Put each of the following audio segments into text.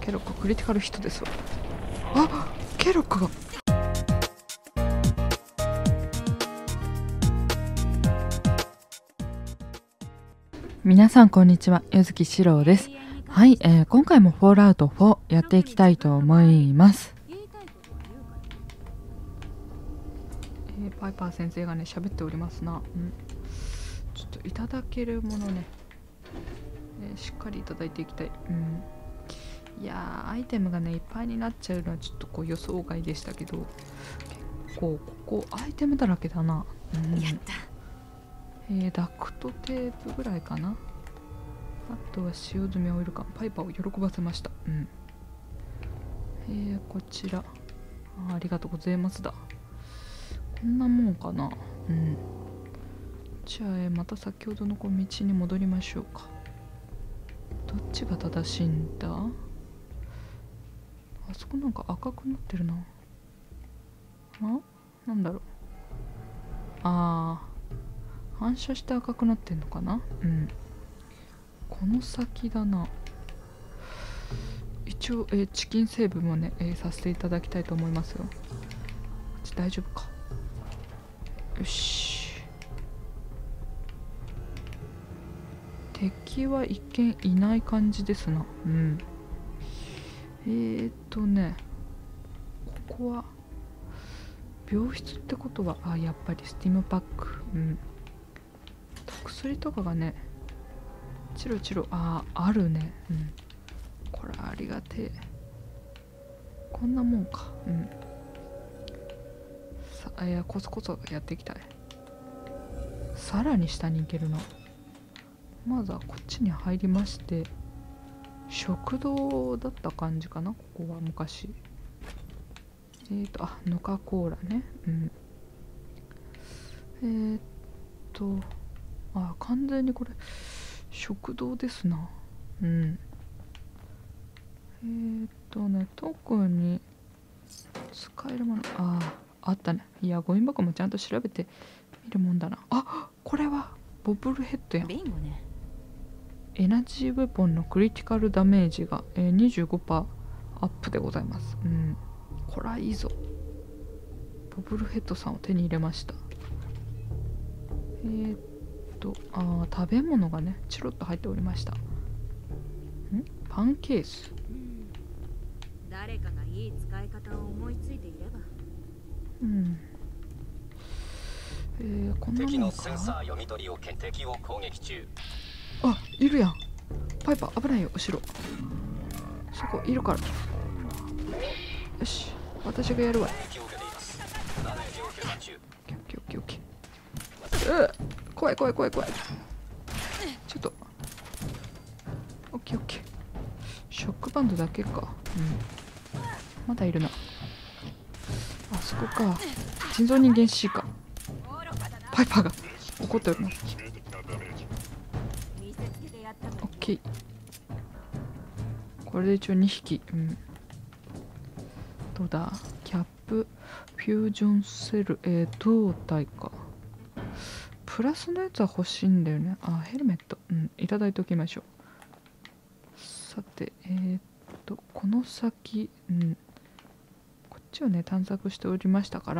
ケロッククリティカルヒットですわ。あ、ケロックが。皆さんこんにちは、柚木史郎です。はい、今回もフォールアウト4やっていきたいと思います。パイパー先生がね喋っておりますな。ちょっといただけるものね、しっかりいただいていきたい。いやー、アイテムがねいっぱいになっちゃうのはちょっとこう予想外でしたけど、結構ここアイテムだらけだな。 やった。 ダクトテープぐらいかな。あとは使用済みオイル缶。パイパーを喜ばせました。こちら ありがとうございますだ。こんなもんかな。じゃあ、また先ほどのこう道に戻りましょうか。どっちが正しいんだ。あそこなんか赤くなってるな。なんだろう。反射して赤くなってんのかな。この先だな。一応、チキンセーブもね、させていただきたいと思いますよ。大丈夫か。よし。敵は一見いない感じですな。ここは病室ってことは、やっぱりスティムパック。薬とかがねチロチロあるね。これありがてえ。こんなもんか。さあ、コソコソやっていきたい。さらに下に行けるな。まずはこっちに入りまして、食堂だった感じかな、ここは昔。ヌカコーラね。完全にこれ食堂ですな。特に使えるものあったね。いや、ゴミ箱もちゃんと調べてみるもんだな。これはボブルヘッドやん。 ビンゴね。 エナジーウェポンのクリティカルダメージが、25% アップでございます。これはいいぞ。ボブルヘッドさんを手に入れました。食べ物がねチロッと入っておりました。パンケース。 誰かがいい使い方を思いついていれば。 こんなもんか。 敵のセンサー読み取りを敵を攻撃中。 いるやん。パイパー危ないよ、後ろ。そこいるから。よし、私がやるわ。オッケー。怖い。ちょっと。オッケー。ショックバンドだけか。まだいるな。あそこか。人造人間 C か。パイパーが怒っております。オッケー。これで一応2匹。どうだ。キャップフュージョンセル胴体か。プラスのやつは欲しいんだよね。ヘルメット。いただいておきましょう。さて、この先、こっちをね、探索しておりましたから、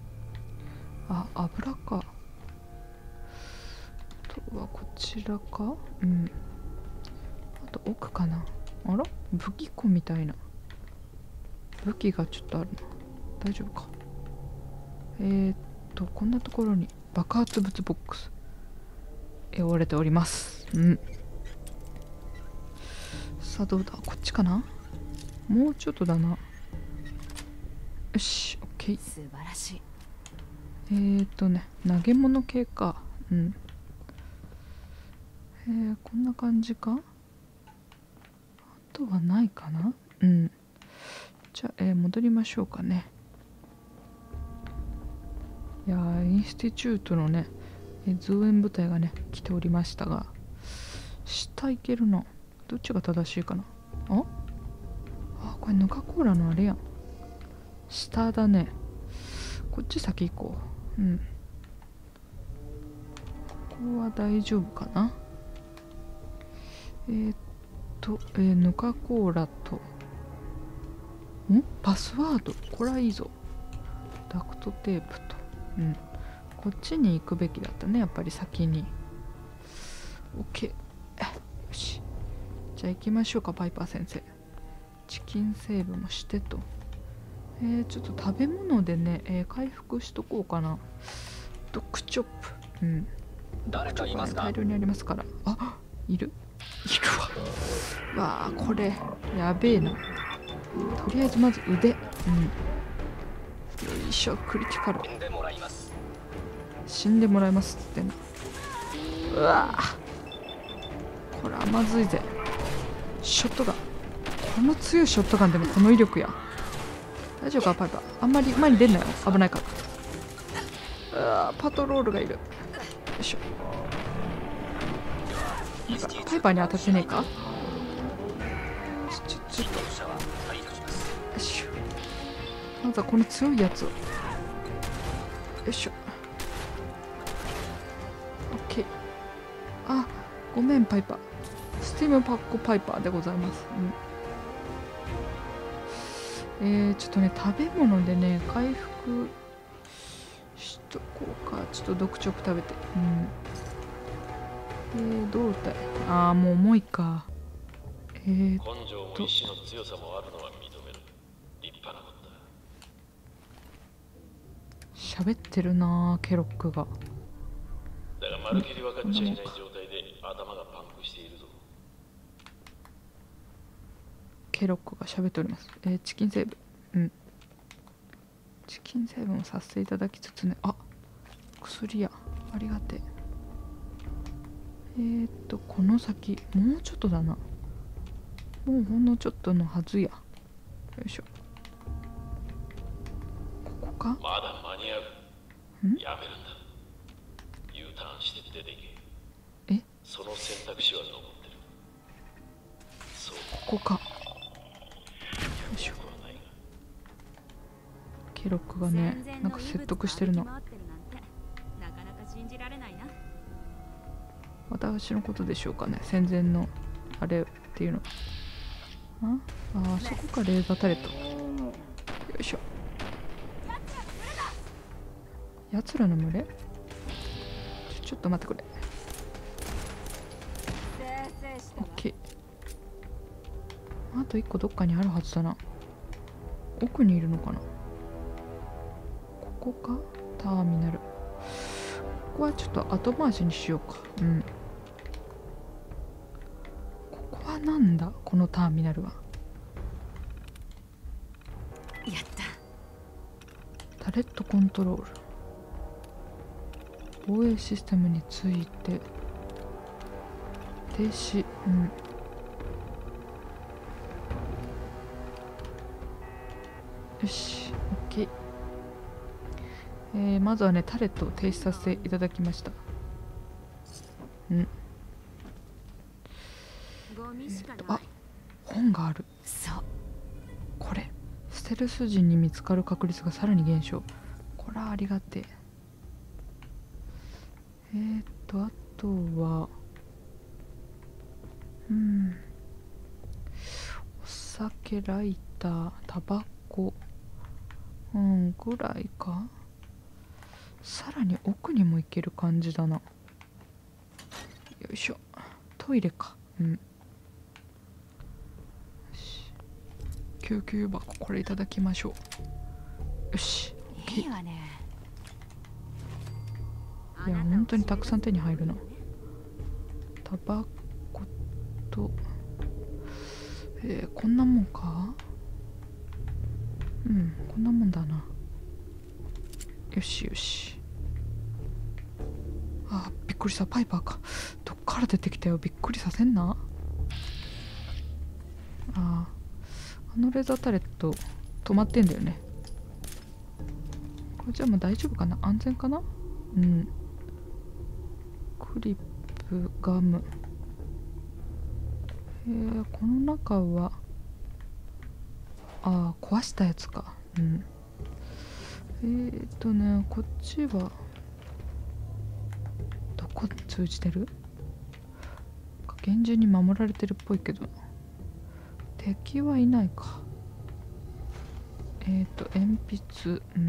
油か。あとはこちらか。あと奥かな。武器庫みたいな。武器がちょっとあるな。大丈夫か。こんなところに爆発物ボックス折れております。さあどうだ、こっちかな。もうちょっとだな。よし、オッケー。 素晴らしい。 投げ物系か。こんな感じか。あとはないかな。じゃあ、戻りましょうかね。いやー、インスティチュートのね増援部隊がね来ておりましたが、下行けるな。どっちが正しいかな。これヌカコーラのあれやん。下だね。こっち先行こう。ここは大丈夫かな。ヌカコーラとパスワード、これはいいぞ。ダクトテープと。こっちに行くべきだったね、やっぱり先に。OK。よし。じゃあ行きましょうか、パイパー先生。チキンセーブもしてと。ちょっと食べ物でね、回復しとこうかな。ドッグチョップ。 誰かいますか？ 大量にありますから。あ、いるわ。わあ、これやべえな。とりあえずまず腕。よいしょ、クリティカル。 死んでもらいます。 死んでもらいますっつってんの。うわあ、これはまずいぜ。ショットガン、この強いショットガンでもこの威力や。大丈夫かパイパー、あんまり前に出んなよ、危ないから。うわ、パトロールがいる。よいしょ。パイパーに当たってねえか。ちょっとよいしょ。まずはこの強いやつを。よいしょ。オッケー。あ、ごめんパイパー、スティームパックパイパーでございます。ちょっとね、食べ物でね、回復しとこうか。ちょっとドクチョップ食べて。どうだい。ああ、もう重いか。 根性も意志の強さもあるのは認める。立派なことだ。 喋ってるなケロックが。 だがまるきり分かっちゃいない状態で頭がパンクしているぞ。 ケロックが喋っております。チキンセーブ。チキンセーブもさせていただきつつね。あ、薬や。ありがてえ。この先もうちょっとだな。もうほんのちょっとのはずや。よいしょ。ここか。 まだ間に合う。やめるんだ。U ターンして出ていけ。その選択肢は残ってる。そう。 ここか。よいしょ。ケロックがね、なんか説得してるの。 なかなか信じられないな。 私のことでしょうかね、戦前のあれっていうの。あ、そこかレーザータレット。よいしょ。やつらの群れ。ちょっと待ってくれ。オッケー。あと1個どっかにあるはずだな。奥にいるのかな。ここか、ターミナル。ここはちょっと後回しにしようか。ここはなんだ、このターミナルは。 やった。 タレットコントロール。防衛システムについて停止。よし、オッケー。まずはね、タレットを停止させていただきました。あ、本がある。 そう。 これステルス時に見つかる確率がさらに減少。これはありがてえ。あとはお酒、ライター、タバコぐらいか。さらに奥にも行ける感じだな。よいしょ。トイレか。よし、救急箱、これいただきましょう。よし、 いいわね。 いや、本当にたくさん手に入るな。タバコとこんなもんか。こんなもんだな。よしよし。あ、びっくりした。パイパーか。どっから出てきたよ。びっくりさせんな。あのレーザータレット止まってんだよね。これじゃあもう大丈夫かな。安全かな。クリップ、ガム。この中は壊したやつか。こっちはどこ通じてる？厳重に守られてるっぽいけど、敵はいないか。 鉛筆、うん。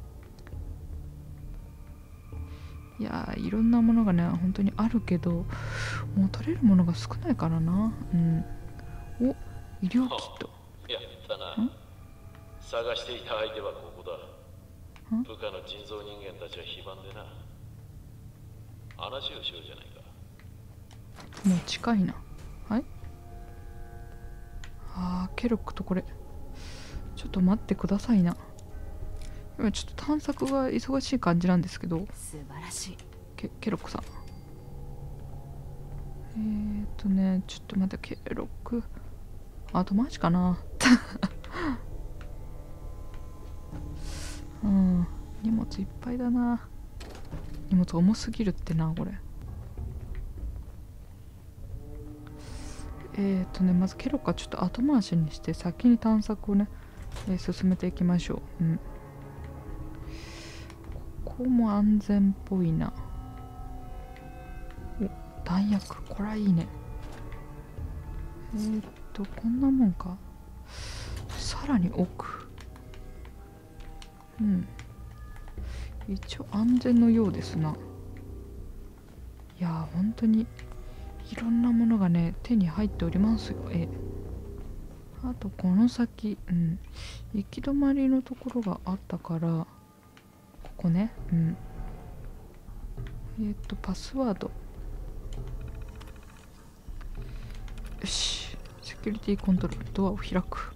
いやー、いろんなものがね本当にあるけど、もう取れるものが少ないからな。うん。お、医療キット。 やったな。探していた相手はここだ。部下の人造人間たちは非番でな。話をしようじゃないか。 もう近いな。はい。あー、ケロックとこれちょっと待ってくださいな。今ちょっと探索が忙しい感じなんですけど。 素晴らしい。 ケロックさん、ちょっと待って、ケロック後回しかな。うん、荷物いっぱいだな。荷物重すぎるってな、これ。まずケロックはちょっと後回しにして先に探索をね、進めていきましょう。うん、ここも安全っぽいな。お、弾薬、これはいいね。こんなもんか。さらに奥。うん、一応安全のようですな。いやー、本当にいろんなものがね手に入っておりますよ。あとこの先、うん、行き止まりのところがあったから、ここね、うん、パスワード。よし、セキュリティコントロール、ドアを開く。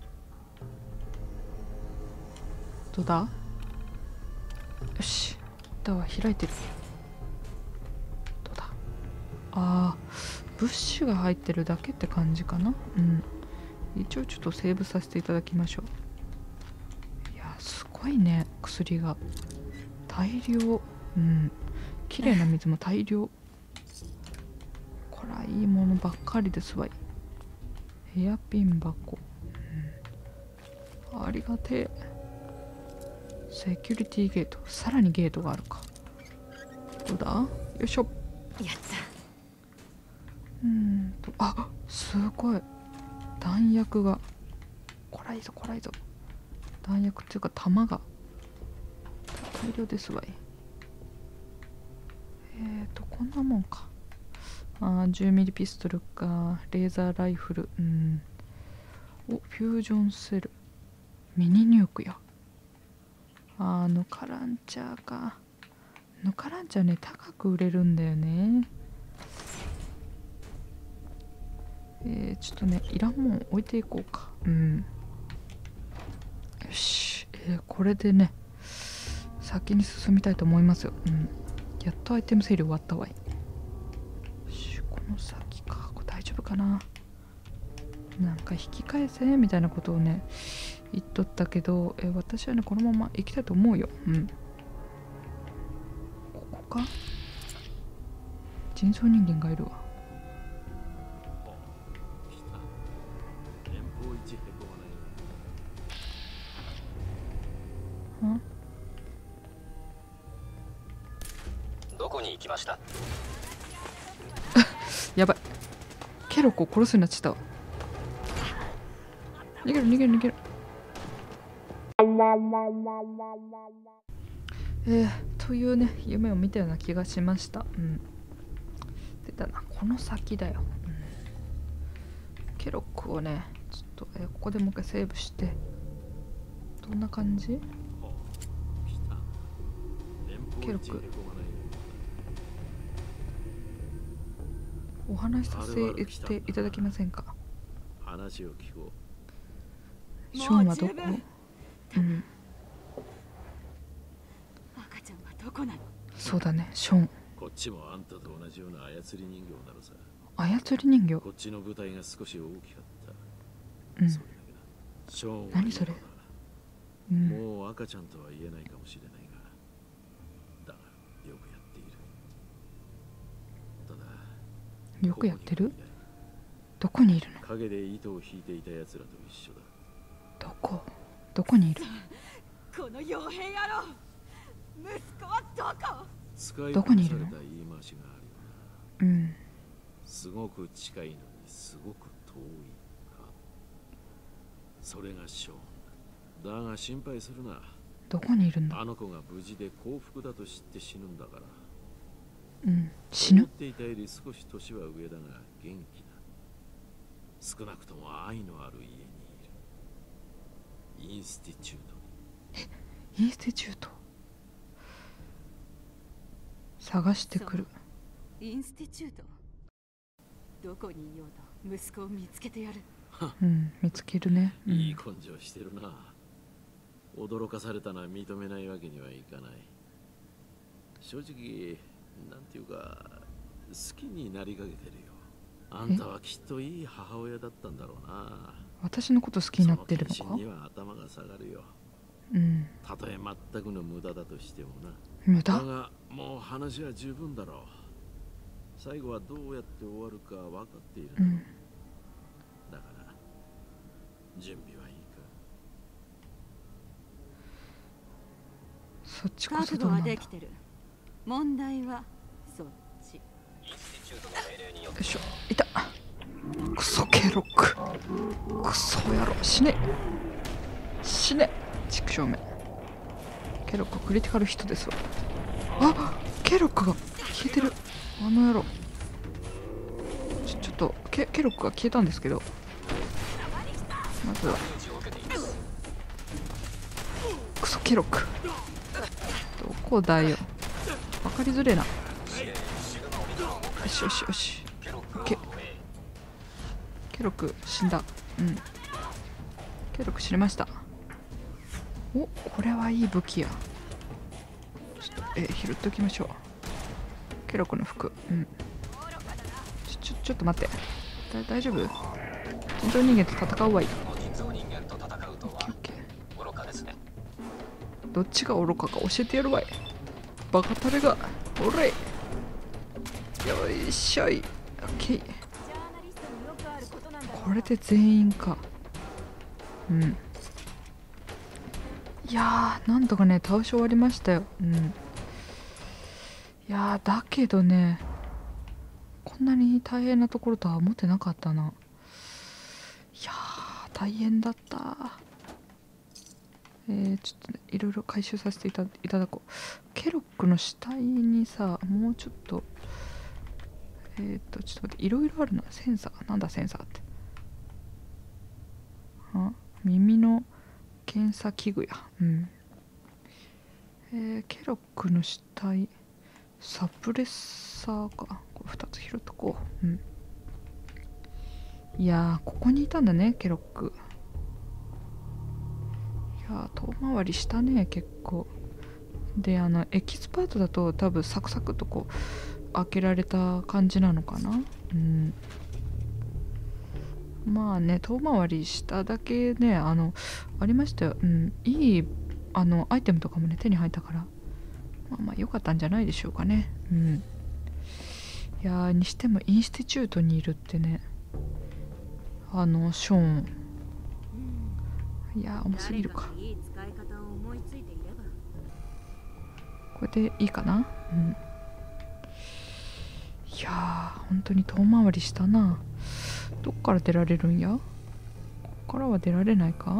どうだ。よし、ドア開いてる。どうだ。あー、物資が入ってるだけって感じかな。うん、一応ちょっとセーブさせていただきましょう。いや、すごいね、薬が大量。うん、綺麗な水も大量。こらいいものばっかりですわい。ヘアピン箱、うん、ありがてえ。セキュリティゲート、さらにゲートがあるか。どうだ。よいしょ。 やった。 あ、すごい弾薬が。こらいいぞ、こらいいぞ。弾薬っていうか弾が大量ですわい。こんなもんか。10ミリピストルか、レーザーライフル、うん。お、フュージョンセル、ミニニュークや。ヌカランチャーか。ヌカランチャーね、高く売れるんだよね。ちょっとね、いらんもん置いていこうか。うん、よし、これでね先に進みたいと思いますよ。うん、やっとアイテム整理終わったわい。よし、この先か。これ大丈夫かな。なんか引き返せみたいなことをね言っとったけど、私はねこのまま行きたいと思うよ。うん、ここか。人造人間がいるわ。ん？ どこに行きました？ やばい、ケロックを殺すようになっちゃったわ。逃げる逃げる逃げる。というね夢を見たような気がしました。うん、出たな、この先だよ。うん、ケロックをねちょっと、ここでもう一回セーブして。どんな感じ。ケロック、お話しさせていただけませんか。 話を聞こショーンはどこ。うん、 赤ちゃんはどこなの。 そうだね、ショーン。 う。こっちもあんたと同じような操り人形なのさ。 操り人形。 こっちの舞台が少し大きかった。 うん、 それだけだ。ショーンは何それ。うん、 もう赤ちゃんとは言えないかもしれないが、だがよくやっている。ただよくやってる。どこにいるの。 影で糸を引いていた奴らと一緒だ。 どこにいる。 この傭兵野郎、息子はどこ。 使いどこにいるの。 古された言い回しがあるよな。 うん、 すごく近いのにすごく遠いか。それがショーンだ。 だが心配するな。 どこにいるんだ。 あの子が無事で幸福だと知って死ぬんだから。 うん、死ぬ。 思っていたより少し年は上だが元気だ。少なくとも愛のある家にいる。インスティチュート。 インスティチュート探してくる。 インスティチュート。どこにいようと息子を見つけてやる。 うん、見つけるね。うん、 いい根性してるな。驚かされたのは認めないわけにはいかない。正直なんていうか好きになりかけてるよ。あんたはきっといい母親だったんだろうな。 私のこと好きになってるのか。 その検診には頭が下がるよ。 うん、 たとえ全くの無駄だとしてもな。 無駄。 だがもう話は十分だろう。最後はどうやって終わるか分かっているだろう。 うん、 だから準備はいいか。 そっちこ覚悟はそどうなんだ。よできてる。問題はそっち。 インスティチュートの命令によっていしょ、いた。クソケロック、クソ野郎、死ね死ね。畜生め。ケロッククリティカルヒットですわ。あ、ケロックが消えてる。あの野郎。ちょっとケロックが消えたんですけど、まずはクソケロック、どこだよ。分かりづれえな。よしよしよし。ケロック死んだ。うん、ケロック死にました。お、これはいい武器や。ちょっと拾っておきましょう。ケロックの服。うん、ちょっと待って。大丈夫？人造人間と戦うわい。 人造人間と戦うとはオッケー。 愚かですね。 どっちが愚かか教えてやるわい。バカタレが。おれい。よいしょい。オッケー。これで全員か。うん。いやー、なんとかね、倒し終わりましたよ。うん。いやー、だけどね、こんなに大変なところとは思ってなかったな。いやー、大変だった。ちょっとね、いろいろ回収させていただこう。ケロックの死体にさ、もうちょっと、ちょっと待って、いろいろあるな。センサー。なんだセンサーって。耳の検査器具や。うん。ケロックの死体、サプレッサーか。これ2つ拾っとこう。うん。いやー、ここにいたんだね、ケロック。いやー、遠回りしたね、結構。で、エキスパートだと多分サクサクとこう、開けられた感じなのかな。うん。まあね、遠回りしただけね、ありましたよ。うん。いい、アイテムとかもね、手に入ったから。まあ良かったんじゃないでしょうかね。うん。いやー、にしてもインスティチュートにいるってね。ショーン。いやー、重すぎるか。 いい使い方を思いついていれば。 これでいいかな。うん。いやー、本当に遠回りしたな。どっから出られるんや？ここからは出られないか？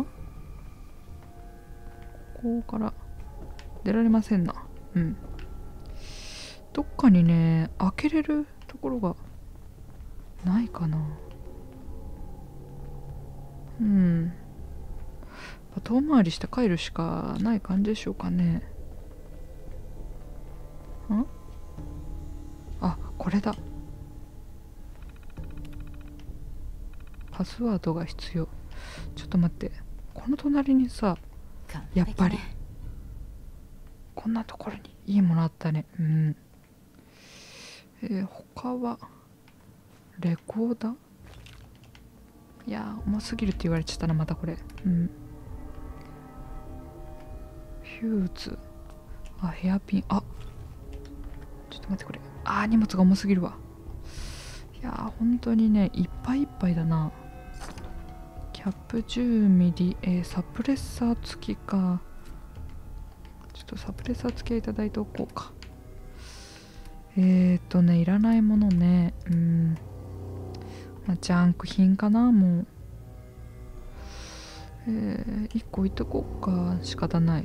ここから出られませんな。うん。どっかにね、開けれるところがないかな。うん。遠回りして帰るしかない感じでしょうかね。あ、これだ。パスワードが必要。ちょっと待って。この隣にさ、やっぱりこんなところにいいものあったね。うん。他はレコーダー。いやー、重すぎるって言われちゃったな、またこれ。うん。フューズ。あ、ヘアピン。あ、ちょっと待って、これ。あー、荷物が重すぎるわ。いやー、本当にね、いっぱいいっぱいだな。キャップ10ミリ、サプレッサー付きか。ちょっとサプレッサー付きはいただいておこうか。いらないものね。うん。まあ、ジャンク品かな、もう。 1個置いとこうか。仕方ない。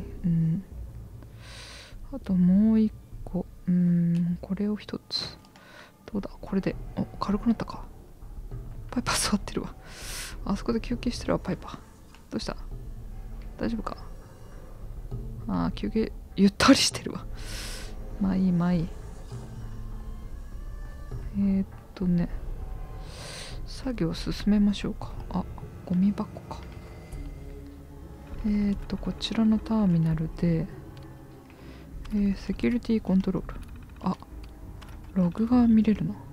あともう1個。これを1つ。どうだこれで。お、軽くなったか。パイパー座ってるわ。あそこで休憩してるわ、パイパー。どうした？大丈夫か？休憩、ゆったりしてるわ。まあいい、まあいい。作業進めましょうか。ゴミ箱か。こちらのターミナルで、セキュリティコントロール。ログが見れるな。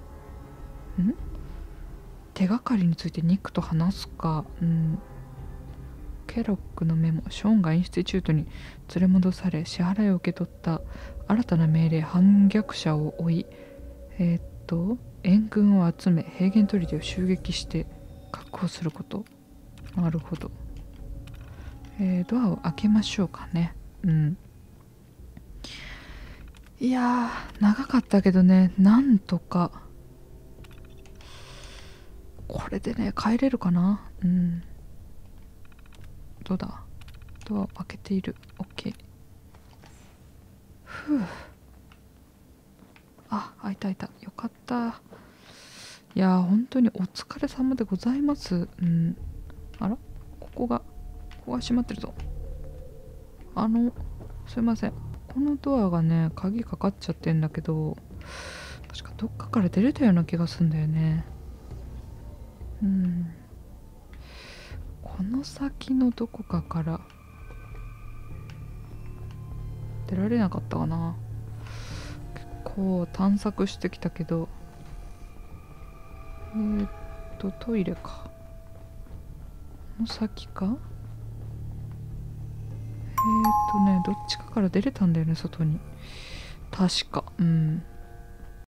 手がかりについてニックと話すか。ケロックのメモ。ショーンがインスティチュートに連れ戻され、支払いを受け取った。新たな命令、反逆者を追い、援軍を集め、平原砦を襲撃して確保すること。なるほど。ドアを開けましょうかね。いやー、長かったけどね、なんとか。これでね、帰れるかな。どうだ？ドアを開けている。OK。開いた開いた。よかった。いやー、本当にお疲れ様でございます。あら？ここが閉まってるぞ。すいません。このドアがね、鍵かかっちゃってんだけど、確かどっかから出れたような気がすんだよね。この先のどこかから出られなかったかな。結構探索してきたけど、トイレか。この先か。どっちかから出れたんだよね、外に。確か。